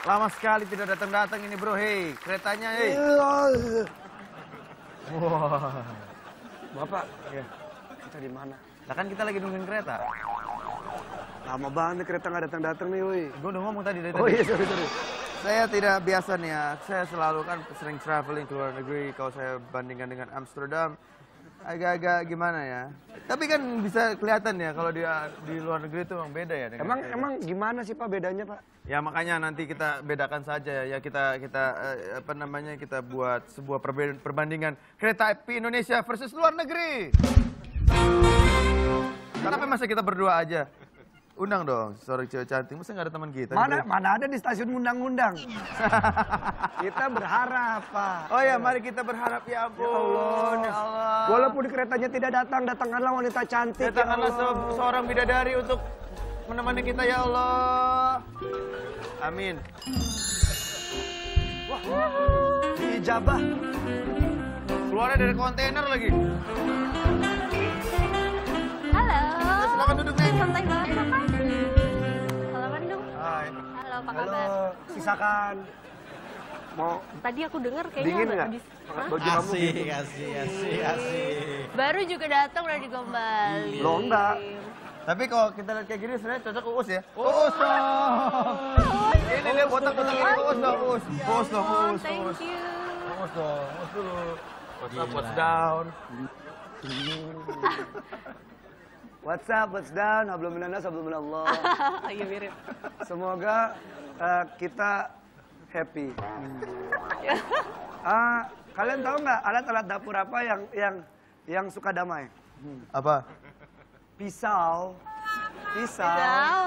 Lama sekali tidak datang-datang ini bro, hei. Keretanya, hei. Wah. Bapak, Ya. kita di mana? Nah kan kita lagi nungguin kereta. Lama banget kereta nggak datang-datang nih, woi. Gue udah ngomong tadi dari Oh tadi. iya, sorry. Saya tidak biasa nih ya. Saya selalu kan sering traveling ke luar negeri. Kalau saya bandingkan dengan Amsterdam, agak-agak gimana ya. Tapi kan bisa kelihatan ya kalau dia di luar negeri itu emang beda ya. dengan kita. Emang gimana sih Pak bedanya Pak? Ya makanya nanti kita bedakan saja ya kita buat sebuah perbandingan kereta api Indonesia versus luar negeri. Kenapa masa kita berdua aja? Undang dong seorang cewek cantik, masa nggak ada teman kita? Mana ada di stasiun undang-undang. Kita berharap Pak. Oh ya, mari kita berharap ya ampun, ya Allah. Walaupun keretanya tidak datang, datangkanlah wanita cantik. Datangkanlah ya Allah. seorang bidadari untuk menemani kita ya Allah. Amin. Wah, dijabah. Keluarnya dari kontainer lagi. Halo. Silakan duduk nih. Santai banget Bapak. Halo Bandung. Hai. Halo, apa Halo, kabar? sisakan. Mau Tadi aku dengar kayaknya dingin nggak? habis. Hah? Baju kamu gitu. asik. Baru juga datang udah digombalin. Loh, enggak. Tapi kalau kita lihat kayak gini sebenarnya cocok Uus ya. Uus dong. Ini lihat botak-botak ini Uus dong, Uus. Uus dong, Uus. Thank Uus. you. Uus dong, Uus dulu. What's up, what's down? What's up, what's down, hablum minannas, hablum minallah. Iya mirip. Semoga kita happy. Kalian tahu nggak alat-alat dapur apa yang suka damai? Apa? Pisau. Pisau.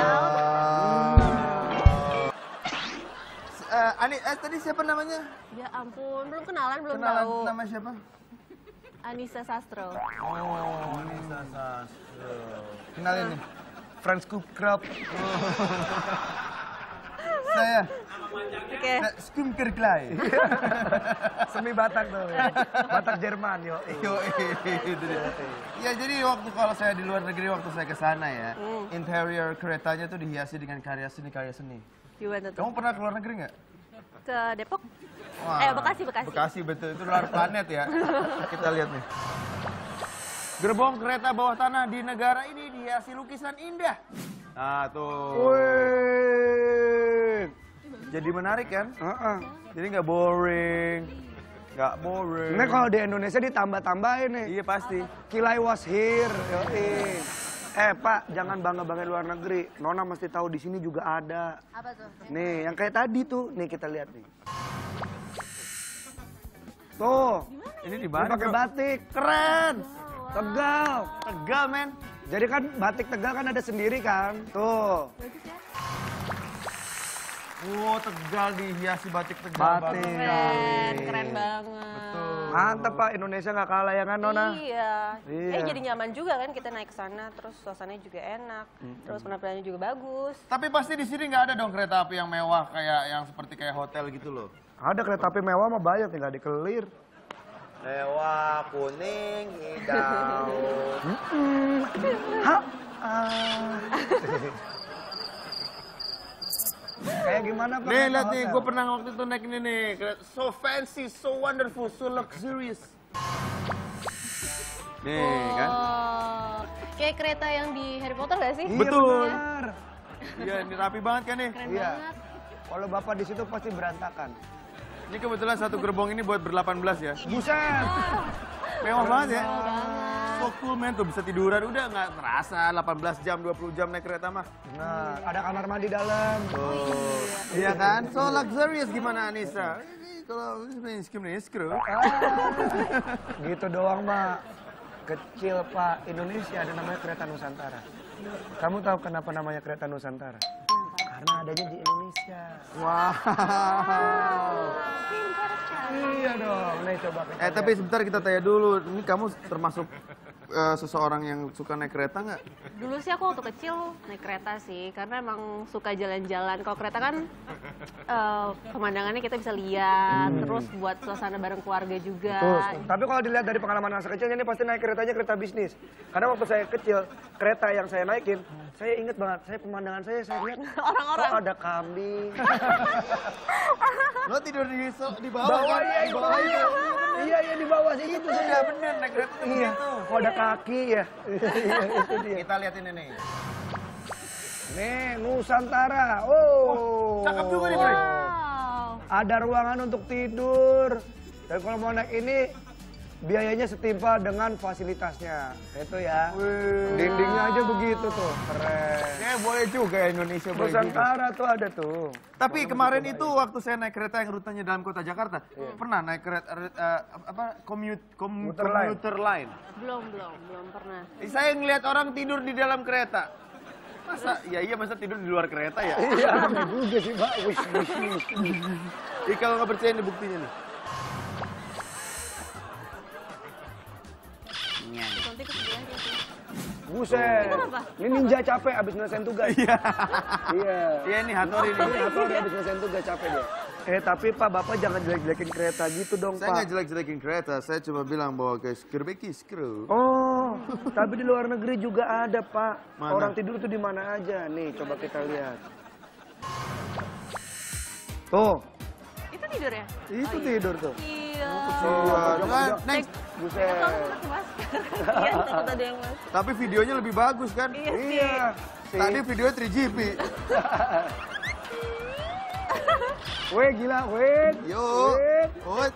Ani, tadi siapa namanya? Ya ampun, belum kenalan, belum Kenalan tahu. nama siapa? Anissa Sastro. Oh, Anissa Sastro. Kenalin nih. Franz Krab. Saya Oke. Skumkerklai. Semi Batak tuh. Batak Jerman, yo. Yo, itu dia. Ya jadi waktu kalau saya di luar negeri waktu saya ke sana ya, interior keretanya tuh dihiasi dengan karya seni. Gimana tuh? Kamu pernah ke luar negeri nggak? Ke Depok? Wah, Bekasi. Bekasi betul, itu luar planet ya. Kita lihat nih. Gerbong kereta bawah tanah di negara ini dihiasi lukisan indah. Nah tuh. Wih. Jadi menarik kan? Heeh. Jadi nggak boring. Nggak boring. Ini kalau di Indonesia ditambah-tambahin nih. Iya pasti. Kilai was here. Yoi. Pak, jangan bangga-bangga luar negeri. Nona mesti tahu di sini juga ada. Apa tuh? Nih, yang kayak tadi tuh. Nih kita lihat nih. Tuh. Ini di Ini mana? pakai bro? batik. Keren. Tegal. Tegal men. Jadi kan batik Tegal kan ada sendiri kan. Tuh. Wow, Tegal dihiasi batik Tegal. Batik. Keren banget. Betul. Mantep Pak, Indonesia nggak kalah ya kan Nona? Iya. Iya. Jadi nyaman juga kan kita naik ke sana, terus suasananya juga enak, terus penampilannya juga bagus. Tapi pasti di sini nggak ada dong kereta api yang mewah kayak yang seperti kayak hotel gitu loh. Ada kereta api mewah mah banyak, tinggal dikelir. Mewah, kuning, hijau. Hah? Kayak gimana Pak? Nih lihat hotel? nih, gue pernah waktu itu naik ini nih. So fancy, so wonderful, so luxurious. Nih kan. Oh, kayak kereta yang di Harry Potter gak sih? Iya, Betul. benar. Iya, ini rapi banget kan nih. Keren Iya. banget. Kalau Bapak di situ pasti berantakan. Ini kebetulan satu gerbong ini buat ber-18 ya. Buset. Mewah banget ya. Banget. So cool men, tuh bisa tiduran. Udah nggak terasa 18 jam, 20 jam naik kereta mah. Nah, ada kamar mandi dalam. Iya kan? So luxurious gimana Anissa? Ini kalau ini screw. Gitu doang Pak. Kecil Pak. Indonesia ada namanya kereta Nusantara. Kamu tahu kenapa namanya kereta Nusantara? Karena adanya di Indonesia. Wow. Pintar sekali. Iya dong. Nih coba. Tapi sebentar kita tanya dulu. Ini kamu termasuk seseorang yang suka naik kereta nggak? Dulu sih aku waktu kecil naik kereta sih, karena emang suka jalan-jalan. Kalau kereta kan pemandangannya kita bisa lihat, terus buat suasana bareng keluarga juga. Betul. Tapi kalau dilihat dari pengalaman masa kecilnya ini pasti naik keretanya kereta bisnis. Karena waktu saya kecil, kereta yang saya naikin, saya inget banget, pemandangan saya lihat Orang-orang. kok ada kambing. Lo tidur di bawah kan? Iya, Di bawah itu. Iya, di bawah sih itu Iya saya. bener, naik kereta tuh Iya, begitu. kok ada kaki ya. Iya, itu dia. Kita lihat ini nih. Nih, Nusantara. Oh. Cakep juga nih, Bre. Wow. Ada ruangan untuk tidur. Dan kalau mau naik ini, biayanya setimpal dengan fasilitasnya. Itu ya. Dindingnya aja begitu tuh. Keren. Ya boleh juga ya Indonesia boleh gitu. Nusantara tuh ada tuh. Tapi kemarin itu waktu saya naik kereta yang rutenya dalam kota Jakarta, pernah naik kereta komuter line. Belum pernah. Saya ngelihat orang tidur di dalam kereta. Masa tidur di luar kereta ya? Iya, juga sih, Pak. Wish. Jadi kalau nggak percaya ini buktinya nih. Nanti kesebelah dia sih. Buset. Itu apa? Ini ninja capek abis nyelesain tugas. Iya. Iya nih Hattori nih. Ini atau dia abis nyelesain tugas capek dia. Tapi Pak, Bapak jangan jelek-jelekin kereta gitu dong, Saya nggak Pak. jelek-jelekin kereta, saya cuma bilang bahwa guys, skru. Oh, tapi di luar negeri juga ada, Pak. Mana? Orang tidur tuh di mana aja. Nih, coba kita lihat. Tuh, Itu tidur ya? itu tidur tuh. Iya. Next. Buset. Iya, takut ada yang masuk. Tapi videonya lebih bagus kan? Iya. Tadi videonya 3GP. Weh, gila, weh. Yuk. Wait.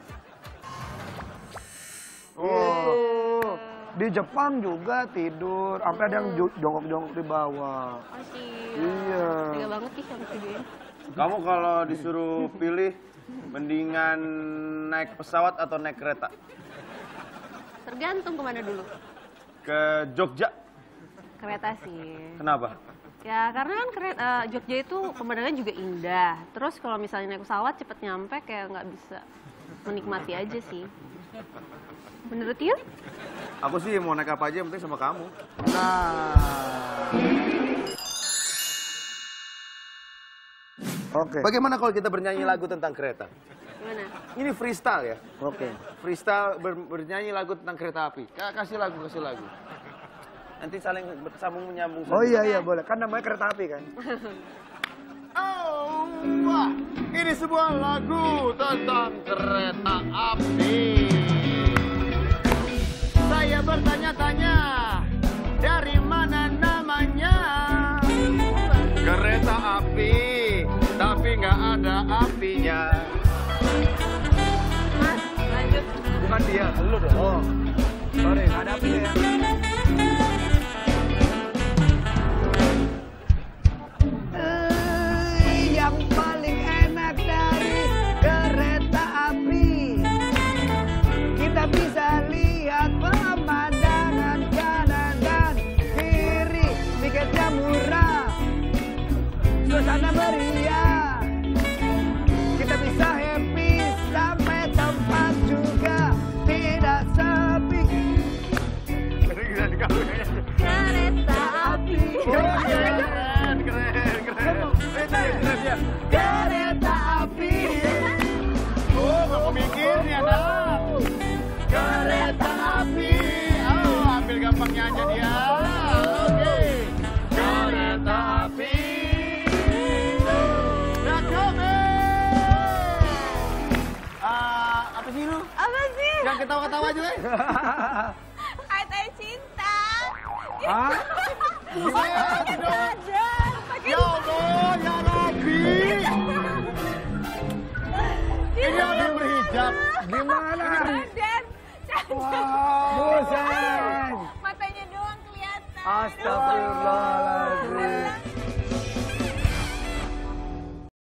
Oh. Di Jepang juga tidur. Sampai ada yang jongkok-jongkok di bawah. Masih. Iya. Tega banget sih sama videonya. Kamu kalau disuruh pilih, mendingan naik pesawat atau naik kereta? Tergantung kemana dulu. Ke Jogja. Kereta sih. Kenapa? Ya karena kan Jogja itu pemandangannya juga indah. Terus kalau misalnya naik pesawat cepet nyampe kayak nggak bisa menikmati aja sih. Menurut you? Aku sih mau naik apa aja, yang penting sama kamu. Oke. Bagaimana kalau kita bernyanyi lagu tentang kereta? Gimana? Ini freestyle ya? Oke. Freestyle bernyanyi lagu tentang kereta api. Kasih lagu. Nanti saling bersambung menyambung. Oh iya, boleh. Kan namanya kereta api kan? Oh, wah. Ini sebuah lagu tentang kereta api. Saya bertanya-tanya, dari mana namanya? Kereta api, tapi nggak ada apinya. Mas, lanjut. Bukan dia, lu dong. Oh. Sorry, nggak ada apinya ya. Yang paling enak dari kereta api, kita bisa lihat pemandangan kanan dan kiri. Tiketnya murah, suasana meriah. Kita bisa happy sampai tempat juga tidak sepi. Kereta api. Kereta api. Oh, nggak mau mikir nih anak. Kereta api. Oh, ambil gampangnya aja dia. Oke. Kereta api. Apa sih lu? Apa sih? Jangan ketawa-ketawa aja, Le. Kata cinta. Hah? Pakai belajar. Pakai Ya Allah, ya Rabbi. Ini orang berhijab. Gimana? badan. Buset. Matanya doang kelihatan. Astagfirullahaladzim.